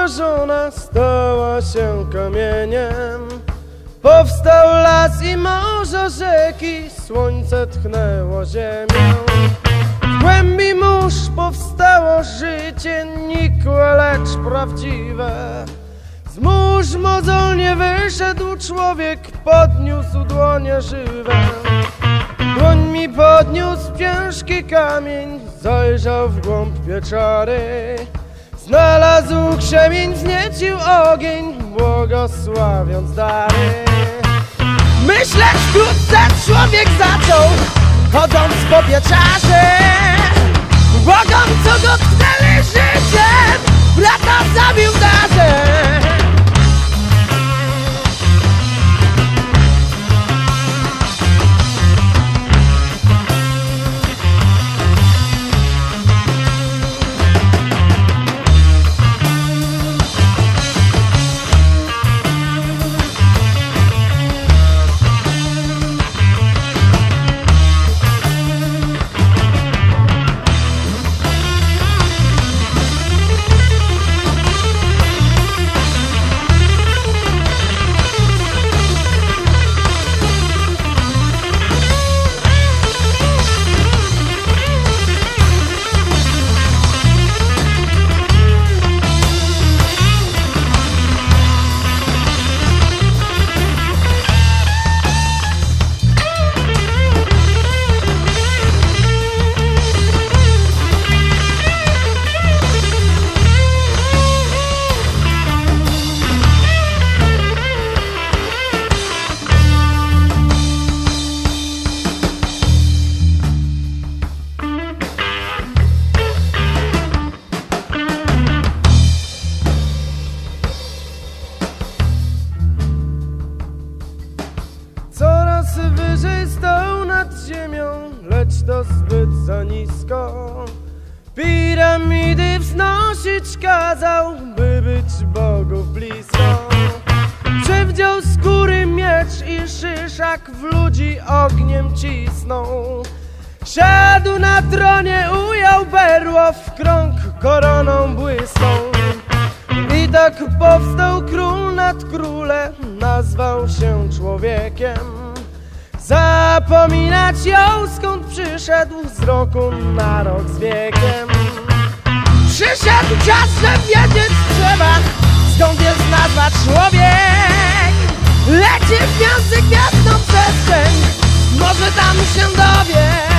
zmrożona stała się kamieniem. Powstał las i morze, rzeki, słońce tchnęło ziemię. W głębi mórz powstało życie nikłe, lecz prawdziwe. Z mórz mozolnie wyszedł człowiek, podniósł dłonie żywe. Dłoń mi podniósł ciężki kamień, zajrzał w głąb pieczory. Znalazł krzemień, wzniecił ogień, błogosławiąc dary. Myśleć wkrótce człowiek zaczął, chodząc po pieczarzy. Błogom, co go tknęli życiem, brata zabił w darze. Coraz wyżej stał nad ziemią, lecz to zbyt za nisko. Piramidy wznosić kazał, by być Bogów blisko. Przywdział skóry miecz i szyszak, w ludzi ogniem cisnął. Siadł na tronie, ujął berło, w krąg koroną błysnął. I tak powstał król nad króle, nazwał się człowiekiem. Zapominać ją, skąd przyszedł, z roku na rok z wiekiem. Przyszedł czas, że wiedzieć trzeba, skąd jest nazwa człowiek. Leci w między gwiazdną przestrzeń, może tam się dowie.